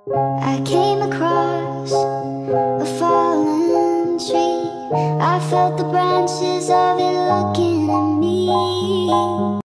I came across a fallen tree. I felt the branches of it looking at me.